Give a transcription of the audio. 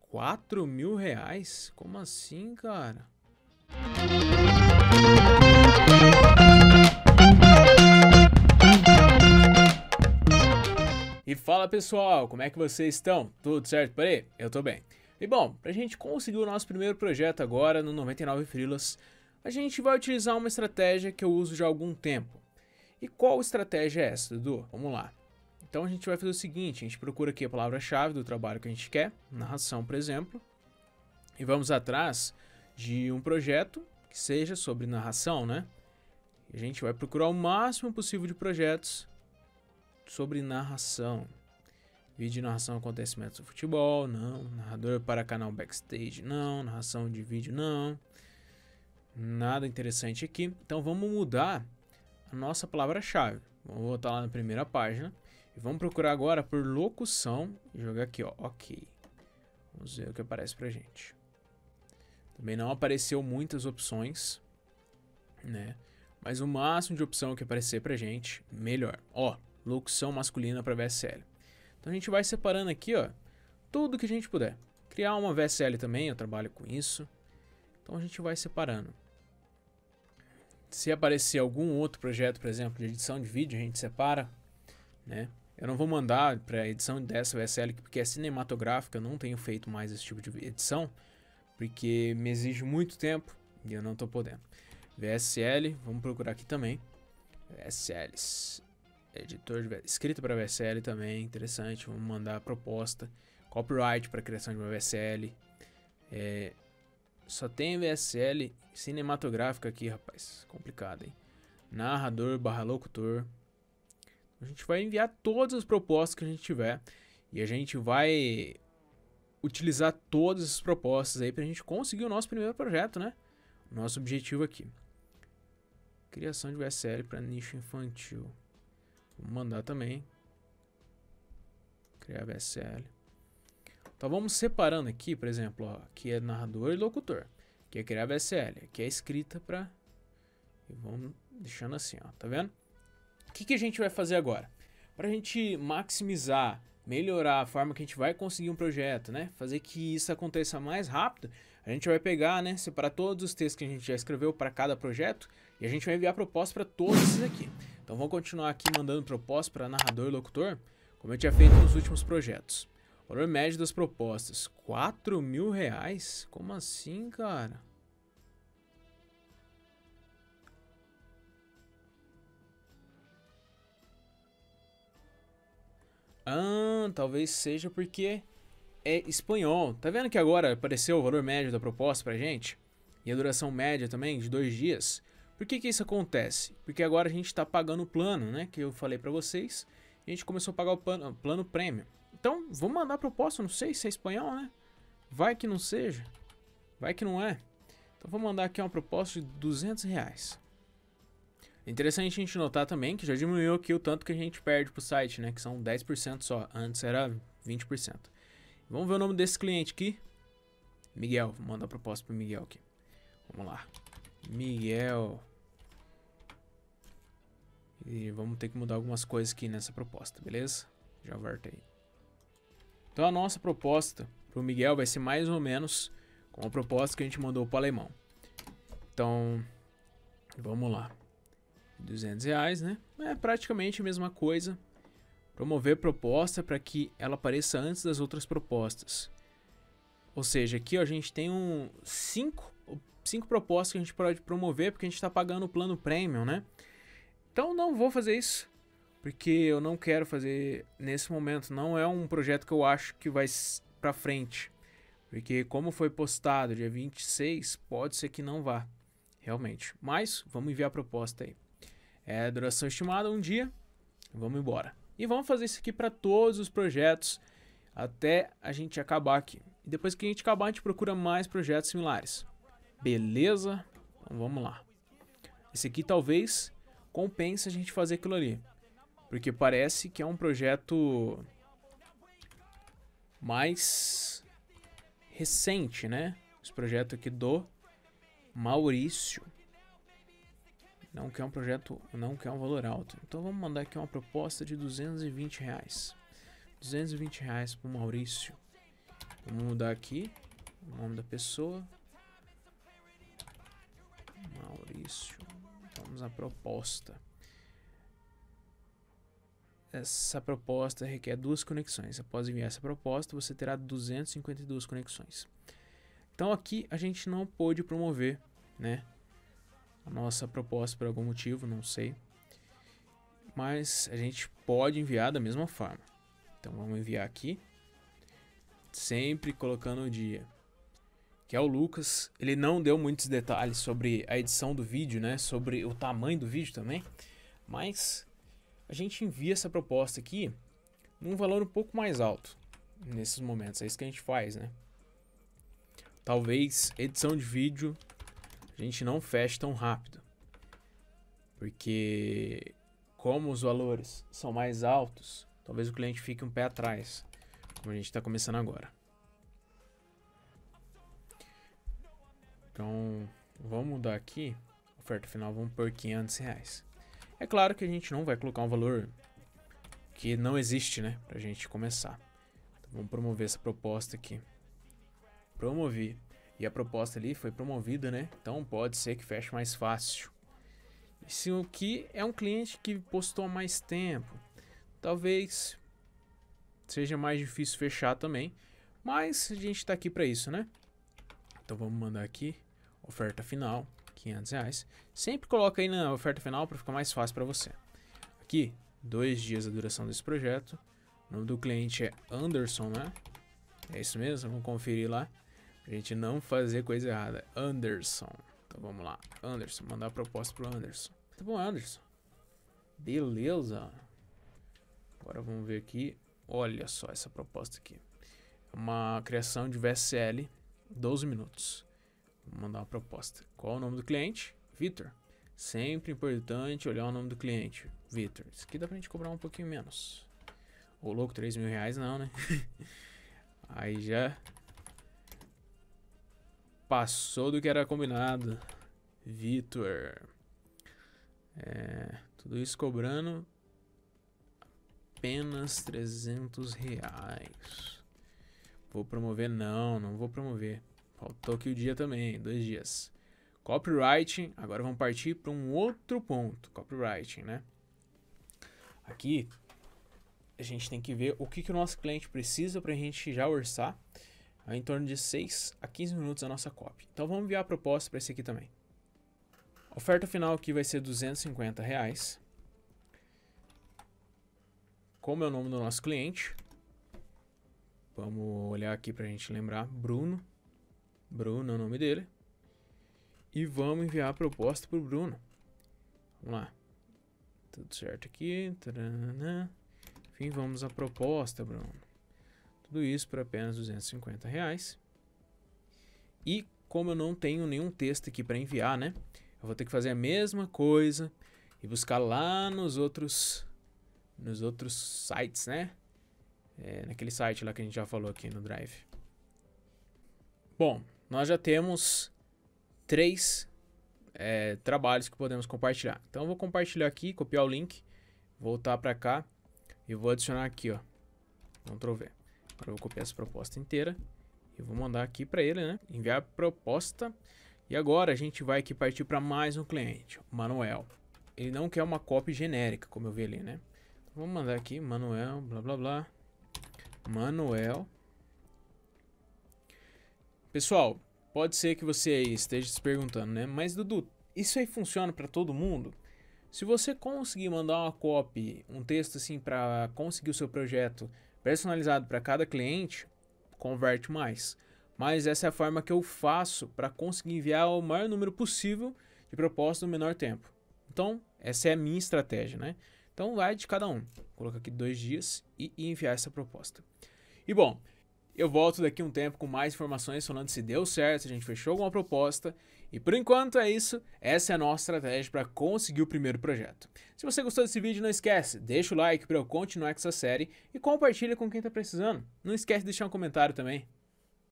R$ 4.000? Como assim, cara? E fala pessoal, como é que vocês estão? Tudo certo por aí? Eu tô bem. E bom, pra gente conseguir o nosso primeiro projeto agora no 99 Freelas, a gente vai utilizar uma estratégia que eu uso já há algum tempo. E qual estratégia é essa, Dudu? Vamos lá. Então a gente vai fazer o seguinte, a gente procura aqui a palavra-chave do trabalho que a gente quer, narração, por exemplo, e vamos atrás de um projeto que seja sobre narração, né? E a gente vai procurar o máximo possível de projetos sobre narração. Vídeo de narração acontecimentos do futebol, não. Narrador para canal backstage, não. Narração de vídeo, não. Nada interessante aqui. Então vamos mudar a nossa palavra-chave. Vamos voltar lá na primeira página. E vamos procurar agora por locução. E jogar aqui, ó, ok. Vamos ver o que aparece pra gente. Também não apareceu muitas opções, né? Mas o máximo de opção que aparecer pra gente, melhor. Ó, locução masculina para VSL. Então a gente vai separando aqui, ó, tudo que a gente puder. Criar uma VSL também, eu trabalho com isso. Então a gente vai separando. Se aparecer algum outro projeto, por exemplo, de edição de vídeo, a gente separa, né? Eu não vou mandar para edição dessa VSL porque é cinematográfica, eu não tenho feito mais esse tipo de edição, porque me exige muito tempo e eu não tô podendo. VSL, vamos procurar aqui também. VSLs. Editor de escrita para VSL também, interessante. Vamos mandar a proposta. Copyright para criação de uma VSL. Só tem VSL cinematográfica aqui, rapaz. Complicado, hein? Narrador / locutor. A gente vai enviar todas as propostas que a gente tiver. E a gente vai utilizar todas essas propostas aí pra gente conseguir o nosso primeiro projeto, né? Nosso objetivo aqui. Criação de VSL para nicho infantil. Vamos mandar também. Criar VSL. Então vamos separando aqui, por exemplo, ó, aqui é narrador e locutor. Aqui é criar VSL. Aqui é escrita para... E vamos deixando assim, ó. Tá vendo? O que a gente vai fazer agora? Para a gente maximizar, melhorar a forma que a gente vai conseguir um projeto, né? Fazer que isso aconteça mais rápido. A gente vai pegar, né? Separar todos os textos que a gente já escreveu para cada projeto. E a gente vai enviar proposta para todos esses aqui. Então vamos continuar aqui mandando proposta para narrador e locutor, como eu tinha feito nos últimos projetos. O valor médio das propostas, R$ 4.000? Como assim, cara? Talvez seja porque é espanhol. Tá vendo que agora apareceu o valor médio da proposta pra gente? E a duração média também, de 2 dias. Por que isso acontece? Porque agora a gente está pagando o plano, né? Que eu falei para vocês. A gente começou a pagar o plano premium. Então, vamos mandar a proposta. Não sei se é espanhol, né? Vai que não seja. Vai que não é. Então, vou mandar aqui uma proposta de R$ 200. É interessante a gente notar também que já diminuiu aqui o tanto que a gente perde pro site, né? Que são 10% só. Antes era 20%. Vamos ver o nome desse cliente aqui. Miguel. Vou mandar a proposta pro Miguel aqui. Vamos lá. Miguel... E vamos ter que mudar algumas coisas aqui nessa proposta, beleza? Já voltei. Então a nossa proposta para o Miguel vai ser mais ou menos como a proposta que a gente mandou para o alemão. Então, vamos lá. R$ 200, né? É praticamente a mesma coisa. Promover proposta para que ela apareça antes das outras propostas. Ou seja, aqui ó, a gente tem cinco propostas que a gente pode promover porque a gente está pagando o plano premium, né? Então não vou fazer isso, porque eu não quero fazer nesse momento. Não é um projeto que eu acho que vai pra frente. Porque como foi postado dia 26, pode ser que não vá, realmente. Mas vamos enviar a proposta aí. Duração estimada 1 dia, vamos embora. E vamos fazer isso aqui para todos os projetos, até a gente acabar aqui. E depois que a gente acabar, a gente procura mais projetos similares. Beleza? Então vamos lá. Esse aqui talvez... compensa a gente fazer aquilo ali, porque parece que é um projeto mais recente, né? Esse projeto aqui do Maurício não quer um projeto, não quer um valor alto. Então vamos mandar aqui uma proposta de R$ 220. R$ 220 pro Maurício. Vamos mudar aqui o nome da pessoa. Maurício. Vamos à proposta. Essa proposta requer 2 conexões. Após enviar essa proposta, você terá 252 conexões. Então aqui a gente não pôde promover, né, a nossa proposta por algum motivo, não sei. Mas a gente pode enviar da mesma forma. Então vamos enviar aqui. Sempre colocando o dia. Que é o Lucas. Ele não deu muitos detalhes sobre a edição do vídeo, né? Sobre o tamanho do vídeo também. Mas a gente envia essa proposta aqui num valor um pouco mais alto. Nesses momentos. É isso que a gente faz, né? Talvez edição de vídeo a gente não feche tão rápido. Porque como os valores são mais altos, talvez o cliente fique um pé atrás. Como a gente está começando agora. Então, vamos mudar aqui. Oferta final, vamos por R$500. É claro que a gente não vai colocar um valor que não existe, né? Pra gente começar. Então, vamos promover essa proposta aqui. Promovi. E a proposta ali foi promovida, né? Então, pode ser que feche mais fácil. Se o que é um cliente que postou há mais tempo, talvez seja mais difícil fechar também, mas a gente está aqui para isso, né? Então vamos mandar aqui oferta final, R$500. Sempre coloca aí na oferta final para ficar mais fácil para você. Aqui, 2 dias a duração desse projeto. O nome do cliente é Anderson, né? É isso mesmo, vamos conferir lá. Pra gente não fazer coisa errada. Anderson. Então vamos lá. Anderson, mandar a proposta pro Anderson. Tá bom, Anderson. Beleza. Agora vamos ver aqui. Olha só essa proposta aqui. É uma criação de VSL, 12 minutos. Vou mandar uma proposta. Qual é o nome do cliente? Vitor. Sempre importante olhar o nome do cliente. Vitor. Isso aqui dá pra gente cobrar um pouquinho menos. Ô louco, R$3.000 não, né? Aí já passou do que era combinado. Vitor. Tudo isso cobrando apenas R$300. Vou promover? Não vou promover. Faltou aqui o dia também, 2 dias. Copywriting, agora vamos partir para um outro ponto. Copywriting, né? Aqui a gente tem que ver o que o nosso cliente precisa para a gente já orçar em torno de 6 a 15 minutos a nossa copy. Então vamos enviar a proposta para esse aqui também. A oferta final aqui vai ser R$250. Como é o nome do nosso cliente? Vamos olhar aqui para a gente lembrar. Bruno. Bruno é o nome dele. E vamos enviar a proposta para o Bruno. Vamos lá. Tudo certo aqui. Taranã. Enfim, vamos à proposta, Bruno. Tudo isso por apenas R$250. E como eu não tenho nenhum texto aqui para enviar, né? Eu vou ter que fazer a mesma coisa e buscar lá nos outros sites, né? Naquele site lá que a gente já falou aqui no Drive. Bom, nós já temos 3 trabalhos que podemos compartilhar. Então eu vou compartilhar aqui, copiar o link, voltar para cá e vou adicionar aqui, ó, Ctrl V. Agora eu vou copiar essa proposta inteira e vou mandar aqui para ele, né? Enviar proposta. E agora a gente vai aqui partir para mais um cliente, o Manuel. Ele não quer uma copy genérica, como eu vi ali, né? Então, vamos mandar aqui, Manuel, blá blá blá. Manuel. Pessoal, pode ser que você esteja se perguntando, né? Mas Dudu, isso aí funciona para todo mundo? Se você conseguir mandar uma copy, um texto assim para conseguir o seu projeto personalizado para cada cliente, converte mais. Mas essa é a forma que eu faço para conseguir enviar o maior número possível de propostas no menor tempo. Então, essa é a minha estratégia, né? Então, vai de cada um. Vou colocar aqui 2 dias e enviar essa proposta. E bom, eu volto daqui um tempo com mais informações falando se deu certo, se a gente fechou alguma proposta. E por enquanto é isso. Essa é a nossa estratégia para conseguir o primeiro projeto. Se você gostou desse vídeo, não esquece, deixa o like para eu continuar com essa série e compartilha com quem está precisando. Não esquece de deixar um comentário também.